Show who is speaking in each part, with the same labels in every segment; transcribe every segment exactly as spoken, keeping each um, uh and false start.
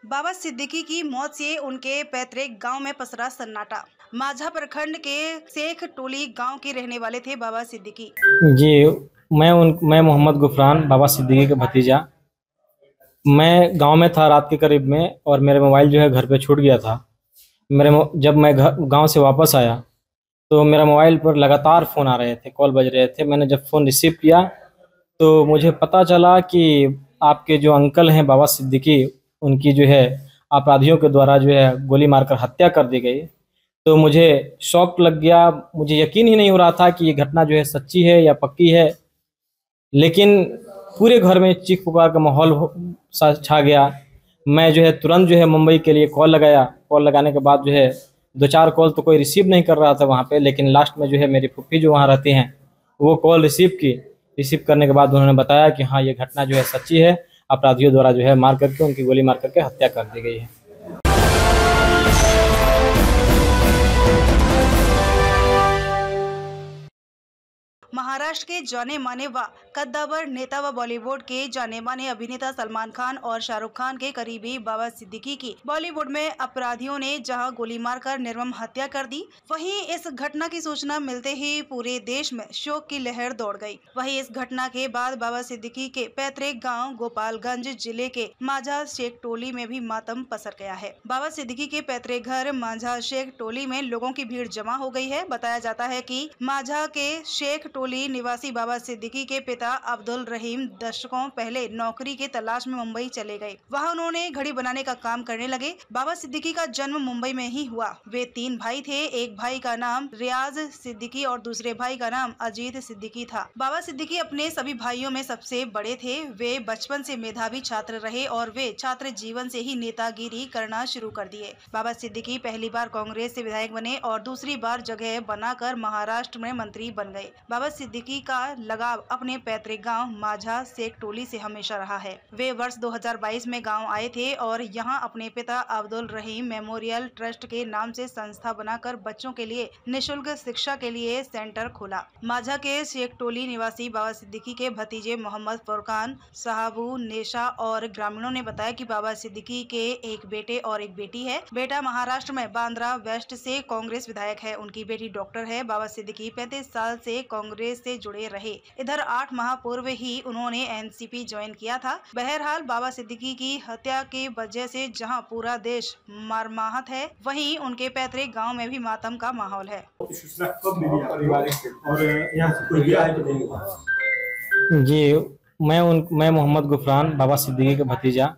Speaker 1: बाबा सिद्दीकी की मौत से उनके पैतृक गांव में पसरा सन्नाटा। माझा प्रखंड के शेख टोली गांव के रहने वाले थे बाबा सिद्दीकी।
Speaker 2: जी, मैं उन मैं मोहम्मद गुफरान बाबा सिद्दीकी का भतीजा। मैं गांव में था रात के करीब में और मेरा मोबाइल जो है घर पे छूट गया था। मेरे मो- जब मैं घर गांव से वापस आया तो मेरा मोबाइल पर लगातार फ़ोन आ रहे थे, कॉल बज रहे थे। मैंने जब फ़ोन रिसीव किया तो मुझे पता चला कि आपके जो अंकल हैं बाबा सिद्दीकी, उनकी जो है अपराधियों के द्वारा जो है गोली मारकर हत्या कर दी गई। तो मुझे शॉक लग गया, मुझे यकीन ही नहीं हो रहा था कि ये घटना जो है सच्ची है या पक्की है। लेकिन पूरे घर में चीख पुकार का माहौल हो- सा छा गया। मैं जो है तुरंत जो है मुंबई के लिए कॉल लगाया। कॉल लगाने के बाद जो है दो चार कॉल तो कोई रिसीव नहीं कर रहा था वहाँ पे, लेकिन लास्ट में जो है मेरी फूफी जो वहाँ रहती हैं वो कॉल रिसीव की। रिसीव करने के बाद उन्होंने बताया कि हाँ, ये घटना जो है सच्ची है, अपराधियों द्वारा जो है मार करके उनकी गोली मार करके हत्या कर दी गई है।
Speaker 1: महाराष्ट्र के जाने माने व कद्दावर नेता व बॉलीवुड के जाने माने अभिनेता सलमान खान और शाहरुख खान के करीबी बाबा सिद्दीकी की बॉलीवुड में अपराधियों ने जहां गोली मारकर निर्मम हत्या कर दी, वहीं इस घटना की सूचना मिलते ही पूरे देश में शोक की लहर दौड़ गई। वहीं इस घटना के बाद बाबा सिद्दीकी के पैतृक गांव गोपालगंज जिले के माझा शेख टोली में भी मातम पसर गया है। बाबा सिद्दीकी के पैतृक घर माझा शेख टोली में लोगों की भीड़ जमा हो गई है। बताया जाता है कि माझा के शेख टोली निवासी बाबा सिद्दीकी के पिता अब्दुल रहीम दशकों पहले नौकरी के तलाश में मुंबई चले गए। वहां उन्होंने घड़ी बनाने का काम करने लगे। बाबा सिद्दीकी का जन्म मुंबई में ही हुआ। वे तीन भाई थे। एक भाई का नाम रियाज सिद्दीकी और दूसरे भाई का नाम अजीत सिद्दीकी था। बाबा सिद्दीकी अपने सभी भाइयों में सबसे बड़े थे। वे बचपन से मेधावी छात्र रहे और वे छात्र जीवन से ही नेतागिरी करना शुरू कर दिए। बाबा सिद्दीकी पहली बार कांग्रेस से विधायक बने और दूसरी बार जगह बनाकर महाराष्ट्र में मंत्री बन गए। बाबा सिद्दीकी का लगाव अपने पैतृक गांव माझा शेख टोली से हमेशा रहा है। वे वर्ष दो हज़ार बाईस में गांव आए थे और यहां अपने पिता अब्दुल रहीम मेमोरियल ट्रस्ट के नाम से संस्था बनाकर बच्चों के लिए निःशुल्क शिक्षा के लिए सेंटर खोला। माझा के शेख टोली निवासी बाबा सिद्दीकी के भतीजे मोहम्मद फुरकान, साहबू नेशा और ग्रामीणों ने बताया कि बाबा सिद्दीकी के एक बेटे और एक बेटी है। बेटा महाराष्ट्र में बांद्रा वेस्ट से कांग्रेस विधायक है। उनकी बेटी डॉक्टर है। बाबा सिद्दीकी पैंतीस साल से कांग्रेस से जुड़े रहे। इधर आठ माह पूर्व ही उन्होंने एनसीपी ज्वाइन किया था। बहरहाल बाबा सिद्दीकी की हत्या के वजह से जहां पूरा देश मर्माहत है, वहीं उनके पैतृक गांव में भी मातम का माहौल है।
Speaker 3: सूचना कब मिली आपको और यहाँ से कोई गया है कि नहीं हुआ?
Speaker 2: जी, मैं उन मैं मोहम्मद गुफरान बाबा सिद्दीकी का भतीजा।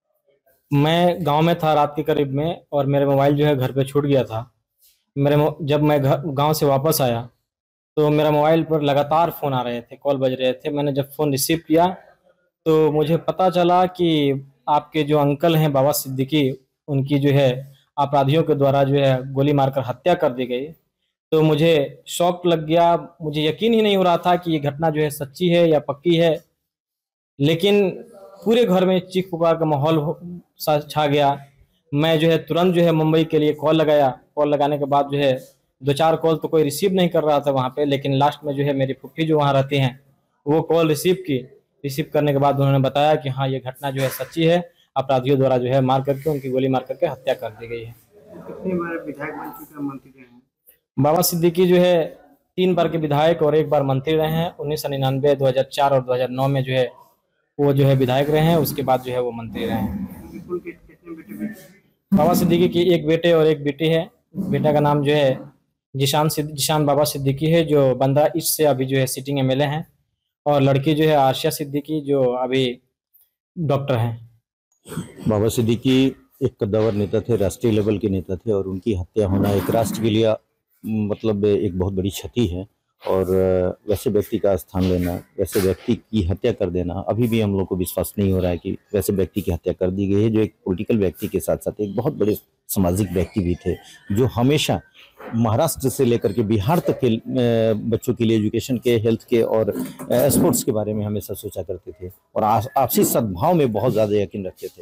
Speaker 2: मैं गांव में था रात के करीब में और मेरा मोबाइल जो है घर पे छूट गया था। मेरे मो- जब मैं घर गांव से वापस आया तो मेरा मोबाइल पर लगातार फ़ोन आ रहे थे, कॉल बज रहे थे। मैंने जब फ़ोन रिसीव किया तो मुझे पता चला कि आपके जो अंकल हैं बाबा सिद्दीकी, उनकी जो है अपराधियों के द्वारा जो है गोली मारकर हत्या कर दी गई। तो मुझे शॉक लग गया, मुझे यकीन ही नहीं हो रहा था कि ये घटना जो है सच्ची है या पक्की है। लेकिन पूरे घर में चीख पुकार का माहौल हो- सा छा गया। मैं जो है तुरंत जो है मुंबई के लिए कॉल लगाया। कॉल लगाने के बाद जो है दो चार कॉल तो कोई रिसीव नहीं कर रहा था वहाँ पे, लेकिन लास्ट में जो है मेरी फूफी जो वहाँ रहती हैं वो कॉल रिसीव की। रिसीव करने के बाद उन्होंने बताया कि हाँ, ये घटना जो है सच्ची है, अपराधियों द्वारा जो है मार करके उनकी गोली मार करके हत्या कर दी गई है।
Speaker 3: कितनी बार विधायक बन चुके हैं, मंत्री रहे हैं?
Speaker 2: बाबा सिद्दीकी जो है तीन बार के विधायक और एक बार मंत्री रहे हैं। उन्नीस सौ निन्यानवे, दो हजार चार और दो हजार नौ में जो है वो जो है विधायक रहे हैं। उसके बाद जो है वो मंत्री रहे हैं।
Speaker 3: बिल्कुल कि- कितने बेटे बेटे?
Speaker 2: बाबा सिद्दीकी की एक बेटे और एक बेटी है। बेटा का नाम जो है जिशान सिद्द जिशान बाबा सिद्दीकी है, जो बंदा ईस्ट से अभी जो है सिटिंग एमएलए हैं। और लड़की जो है आशिया सिद्दीकी, जो अभी डॉक्टर हैं।
Speaker 4: बाबा सिद्दीकी एक कद्दावर नेता थे, राष्ट्रीय लेवल के नेता थे और उनकी हत्या होना एक राष्ट्र के लिए मतलब एक बहुत बड़ी क्षति है। और वैसे व्यक्ति का स्थान लेना, वैसे व्यक्ति की हत्या कर देना, अभी भी हम लोग को विश्वास नहीं हो रहा है कि वैसे व्यक्ति की हत्या कर दी गई है, जो एक पॉलिटिकल व्यक्ति के साथ साथ एक बहुत बड़े सामाजिक व्यक्ति भी थे, जो हमेशा महाराष्ट्र से लेकर के बिहार तक के बच्चों के लिए एजुकेशन के, हेल्थ के और स्पोर्ट्स के बारे में हमेशा सोचा करते थे और आपसी सद्भाव में बहुत ज़्यादा यकीन रखते थे।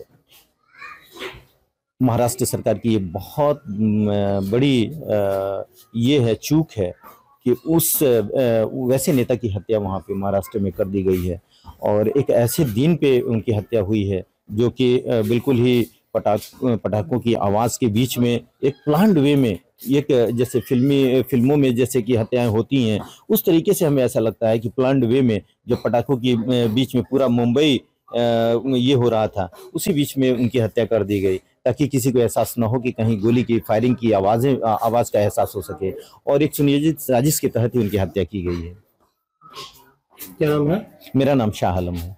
Speaker 4: महाराष्ट्र सरकार की ये बहुत बड़ी ये है चूक है कि उस वैसे नेता की हत्या वहाँ पे महाराष्ट्र में कर दी गई है और एक ऐसे दिन पे उनकी हत्या हुई है जो कि बिल्कुल ही पटाख पटाखों की आवाज़ के बीच में एक प्लान्ड वे में, एक जैसे फिल्मी फिल्मों में जैसे कि हत्याएं होती हैं, उस तरीके से हमें ऐसा लगता है कि प्लान्ड वे में जब पटाखों के बीच में पूरा मुंबई ये हो रहा था, उसी बीच में उनकी हत्या कर दी गई, ताकि किसी को एहसास न हो कि कहीं गोली की फायरिंग की आवाज़ें आवाज़ का एहसास हो सके, और एक सुनियोजित साजिश के तहत ही उनकी हत्या की गई है।
Speaker 3: क्या नाम है?
Speaker 4: मेरा नाम शाह आलम है।